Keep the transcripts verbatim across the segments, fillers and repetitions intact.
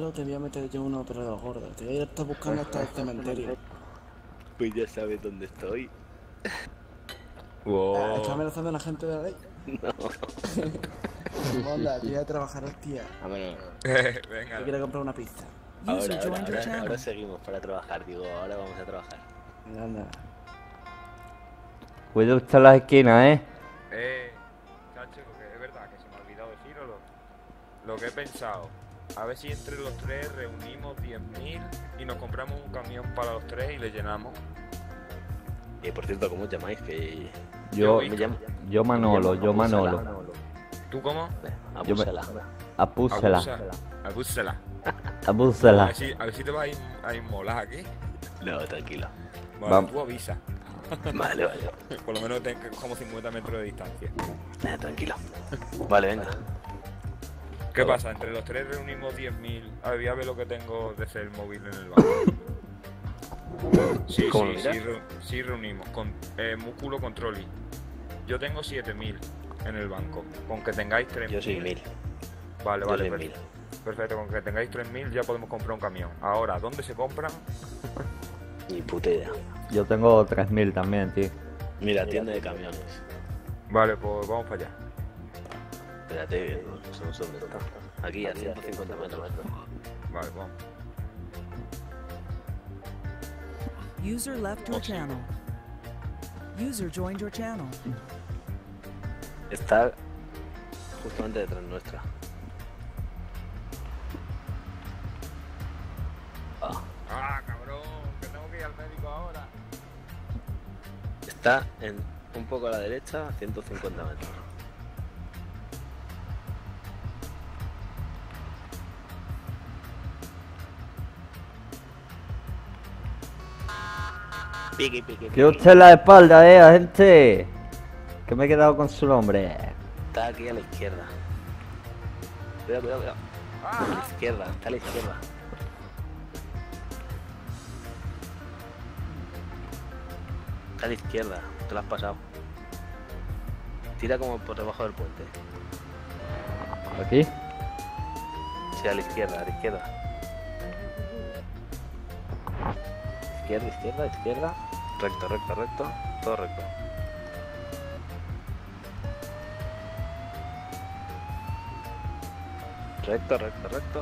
eso te voy a meter yo uno, pero de los gordos. Te voy a estar buscando hasta el cementerio. Pues ya sabes dónde estoy. Ah, ¿estás Wow. amenazando a la gente de la ley? No. Hola, te voy a trabajar, hostia. Vámonos. Venga. Yo quiero comprar una pizza. Ahora, ahora, ahora, ahora seguimos para trabajar, digo, ahora vamos a trabajar. Anda. Cuida usted las esquinas, ¿eh? Eh, chacho, que es verdad que se me ha olvidado decirlo. Lo que he pensado, a ver si entre los tres reunimos diez mil y nos compramos un camión para los tres y le llenamos. Y por cierto, ¿cómo os llamáis? Que Yo, me llamo, yo Manolo, yo Manolo. ¿Tú cómo? Abúsala. Apúsela. Abúsela. A Apúsela. ver si, a ver si te vas a, in, a inmolar aquí. No, tranquilo. Vale, Vamos. tú avisa. Vale, vale. Por lo menos ten que cogemos cincuenta metros de distancia. Nada, tranquilo. Vale, venga. ¿Qué pasa? Entre los tres reunimos diez mil. A ver, voy a ver lo que tengo de el móvil en el banco. Sí, ¿Cómo sí, lo sí, miras? re- sí reunimos. Con eh, músculo control. Yo tengo siete mil en el banco. Con que tengáis tres mil. Yo soy mil. Vale, Yo vale, soy perfecto. mil. Perfecto, con que tengáis tres mil ya podemos comprar un camión. Ahora, ¿dónde se compran? Ni puta idea. Yo tengo tres mil también, tío. Mira, tienda de camiones. Vale, pues vamos para allá. Espérate, no sé dónde está. Aquí a ciento cincuenta metros. Vale, vamos. User left your Oh, sí. channel. User joined your channel. Está justamente detrás nuestra. Ah, ¡Ah, cabrón! Que tengo que ir al médico ahora. está en un poco a la derecha, a ciento cincuenta metros. Pique, pique, pique. Que usted la espalda, eh, gente. Que me he quedado con su nombre. Está aquí a la izquierda. Cuidado, cuidado, cuidado. A la izquierda, está a la izquierda. Está a la izquierda, te lo has pasado. Tira como por debajo del puente. Aquí. Sí, a la izquierda, a la izquierda. Izquierda, izquierda, izquierda. Recto, recto, recto. Todo recto. Recto, recto, recto.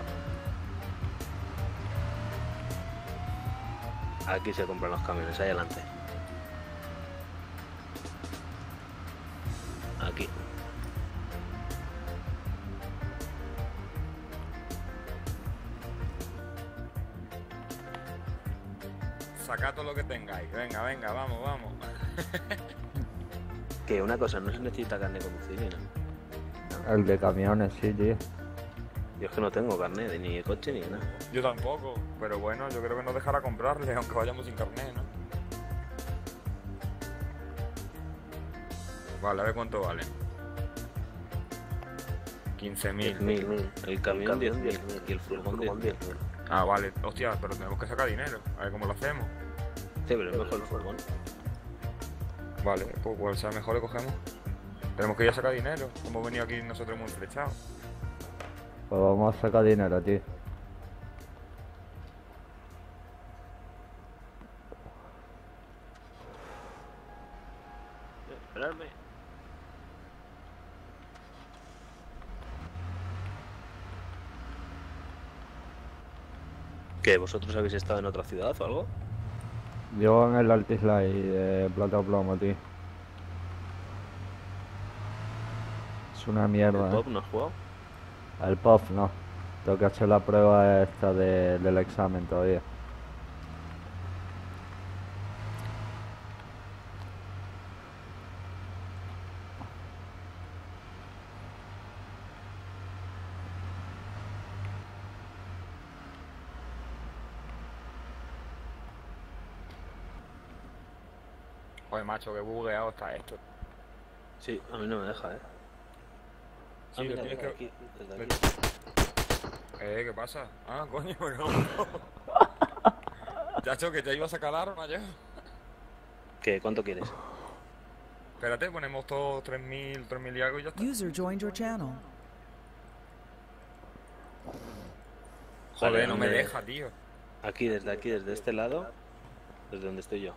Aquí se compran los camiones, ahí adelante. Aquí. Sacad todo lo que tengáis. Venga, venga, vamos, vamos. Que una cosa, no se necesita carne de conducir ni nada. El de camiones, sí, tío. Yo es que no tengo carne de ni de coche ni de nada. Yo tampoco, pero bueno, yo creo que nos dejará comprarle, aunque vayamos sin carnet, ¿no? Vale, a ver cuánto vale. quince diez mil. mil. El camión diez mil y el furgón diez mil. Ah, vale. Hostia, pero tenemos que sacar dinero. A ver cómo lo hacemos. Sí, pero es mejor el furgón. Vale, pues cual sea mejor le cogemos. Tenemos que ir a sacar dinero. Hemos venido aquí nosotros muy estrechados. Pues vamos a sacar dinero, tío. Esperadme. ¿Qué? ¿Vosotros habéis estado en otra ciudad o algo? Yo en el Altislay de Plata Plomo, tío. Es una ¿El mierda, pop eh. no has jugado? El P O F no. Tengo que hacer la prueba esta de- del examen todavía. Joder, macho, qué bugueado está esto. Sí, a mí no me deja, eh. Sí, Ah, lo mira, tienes desde que... aquí, desde aquí. Eh, ¿qué pasa? Ah, coño, pero... Chacho, que ya iba a sacar el arma ya. ¿Qué? ¿Cuánto quieres? Espérate, ponemos todos tres mil, tres mil y algo y ya está. User joined your channel. Joder, Vale, no me ¿dónde? deja, tío. Aquí, desde aquí, desde este lado. Desde donde estoy yo.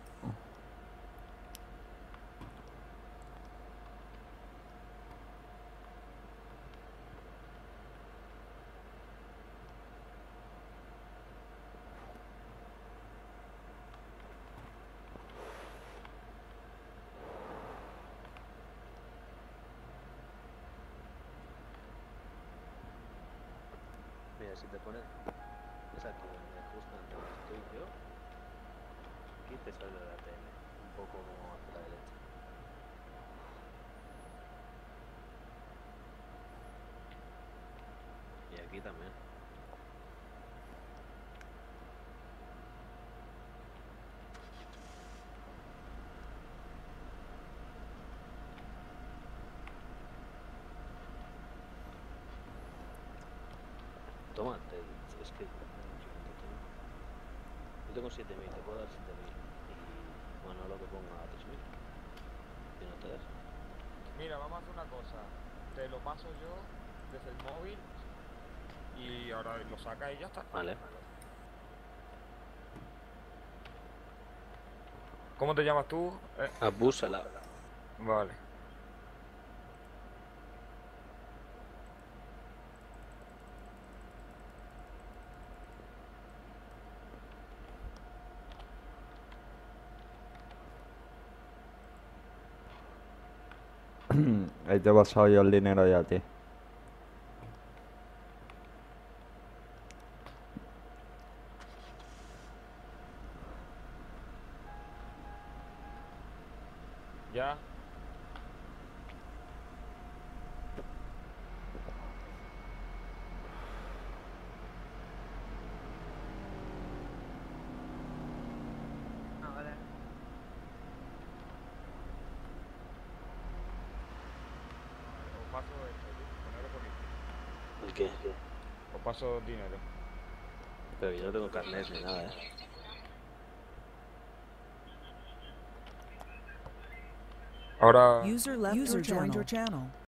Mira, si te pones... Es aquí donde justo antes donde estoy yo. Aquí te sale la tele. Un poco como hacia la derecha. Y aquí también. Toma, te, es que... Yo tengo siete mil, te puedo dar siete mil. Y bueno, lo que ponga tres mil. Si no te das. Mira, vamos a hacer una cosa. Te lo paso yo desde el móvil y ahora lo saca y ya está. Vale. ¿Cómo te llamas tú? Eh, Abúsala. vale. Ahí te he pasado yo el dinero ya a ti. Ya. Os paso esto, tío. Ponerlo por aquí. ¿El qué? Os paso dinero. Pero yo no tengo carnet ni nada, eh. Ahora... User left User joined your channel.